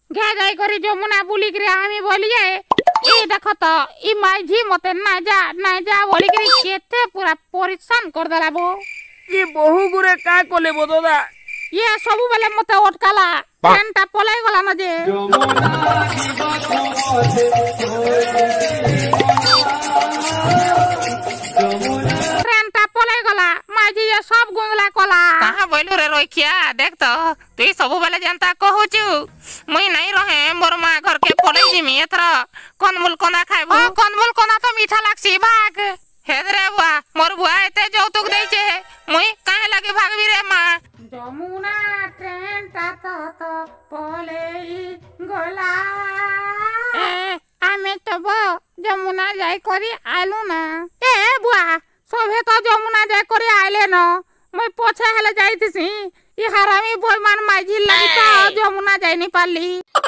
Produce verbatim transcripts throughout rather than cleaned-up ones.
घे जाई करी जमुना बुली करी आमी बोलिए ए देखो तो ई माइझी मते ना जा ना जा बोली करी केते पूरा परेशान कर देला बो। ये बहु गुरे का कोले बो दादा ये सब बेले मते अटकाला ट्रेनटा पलाई गला न जे ट्रेनटा पलाई गला माइझी ये सब गुंगला कला कहां बोलू रे रोइखिया देख तो तू सब बेले जनता कहूचू मुई नहीं रहे मोर मां घर के पलाई जिमी एथरा कनमुल कोना खाइबो कनमुल कोना तो मीठा लागसी भाग हेदरे बुआ मोर बुआ एते जौतुक देइछे मुई काहे लागे भागबी रे मां जमुना ट्रेन ता तो तो पलाई गला ए आमे तो बो जमुना जाई करी आलू ना ए बुआ सभे तो जमुना जाई करी आइले न मुई पछे हेले जाईतिसी ई हरामी बोलमान माइझी लगी तो जमुना जाई नि पाली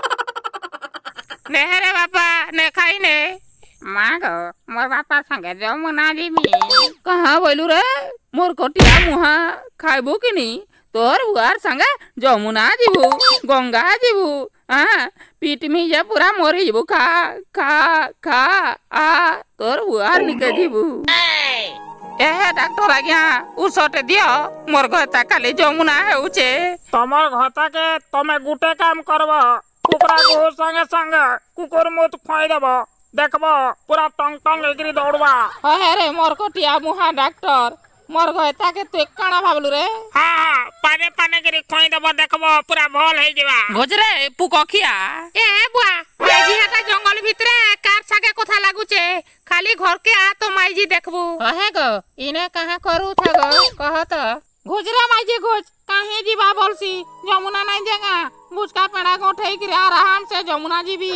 ने रे बापा ने खाई ने मां गो मोर बापा संगे जमुना जीमी कहां बोलू रे मोर कोटिया मुहा खाइबो कि नी तोर बुआर संगे जमुना जीबू गंगा जीबू हां पीट में जे पूरा मोरी जीबू खा खा खा आ तोर बुआर निके जीबू ए डॉक्टर आज्ञा उछटे दियो मोर घता खाली जमुना हेउचे तमर घता के तमे गुटे काम करबो कुकरा को संगे संगे कुकुर मुत खोई देबो देखबो पूरा टंग टंग लेकरी दौड़बा हे रे मोर कोटिया मुहा डॉक्टर मोर घता के तू काना भाबलु रे हां पाने पाने करी खोई देबो देखबो पूरा भल हे जेबा भोजरे पुकखिया ए बुआ माइझी हाटा जंगल भितरे कार सागे कथा लागुचे खाली घर के आ तो माइझी देखबू हे गो इने कहां करू था गो कह तो गुजरा माइझी गुज काहे जीवा बोलसी जमुना नहीं जगह बुचका पेड़ा गोठई के आराम से जमुना जीबी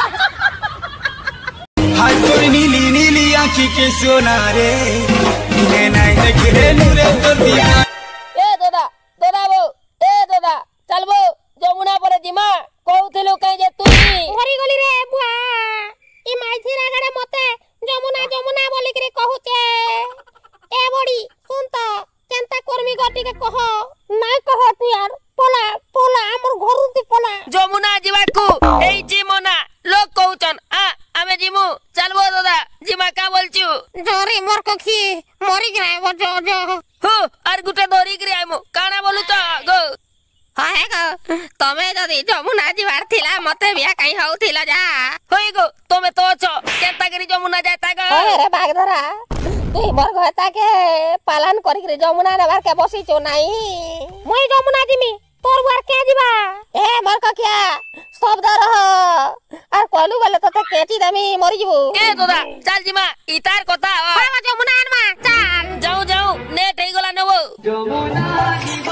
हाय तोर नीली नीली आँखी के सोना रे इने नहीं देख रे नूरे तो दीवा ए दादा दादा बो ए दादा चल बो जमुना पर जिमा कहउथिलु कहीं जे तू हरी गली रे बुआ ई माइझी रागड़े मते जमुना जमुना बोली के कहूचे ए बड़ी सुन तो केनता कर्मी गटी के कह नहीं कह तू यार पोला पोला हमर घर ती पोला जमुना जीवा को एई जिमोना लोग कहउचन आ आमे जिमु चलबो दादा जिमा का बोलछु जोरी मोर को खी मोरी गए वो जो जो हो आर गुटे दोरी करे आइमु काना बोलु त गो हाय गो तमे जदी जमुना जीवार थिला मते बिया काई होउथिला जा होई गो तमे तो छ केनता करी जमुना जाता गो अरे बाग धरा तू मोर घता के पालन करी के जमुना नेबार के बसी छो नाही मोई जमुना जिमी तोर बार के जीवा ए मोर को क्या शब्द रह आर कहलु गले तते केची दमी मरि जीवो ए दादा चल जिमा इतार कथा हां जमुना आनमा चल जाऊ जाऊ नेट हे गला नबो जमुना जीवा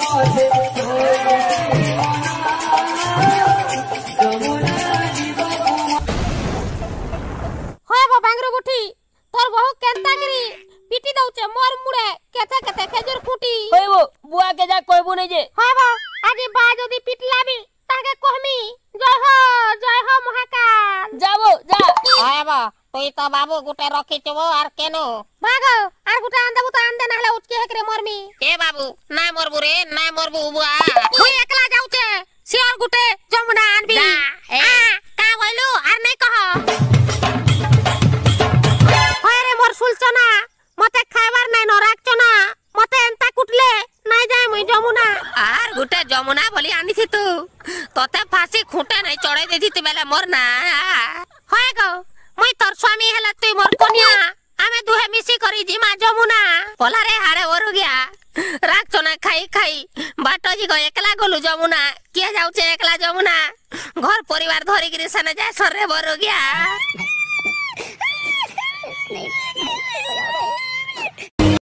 होय बा बांगरो गुठी तोर बहु केनता करी पिटी दउचे मोर मुड़े केथे केथे खेजूर फूटी होय वो बुआ के जा कहबो नै जे हां बा आजे बा जदी पिटलाबी ताके कहमी जय हो जय हो महाकाल जाबो जा हाय बा तोई तो बाबू गुटे रखी चबो आर केनो भागो आर गुटे आंदे बुता आंदे नाले उचके हेकरे मरमी ए बाबू ना मरबू रे ना मरबू बुआ होय एकला जाउचे सियर गुटे जमुना आनबी आ का बोलू आर नै कह होय रे मोर सुलचना मते खाइबार नै न राखचना मते एंता कुटले নাই যায় মই যমুনা আর গুটে যমুনা বলি আনিছি তু তোতে ফাঁসি খুঁটে নাই চড়াই দেছি বেলে মোর না হয় গো মই তোর স্বামী হেলা তুই মোর কনিয়া আমি দুহে মিশি করি জিমা যমুনা পলারে হাড়ে ওরু গিয়া রাখছো না খাই খাই বাটো জি গো একলা গলু যমুনা কে যাউছে একলা যমুনা ঘর পরিবার ধরি গিরি সানে যায় সরে বরু গিয়া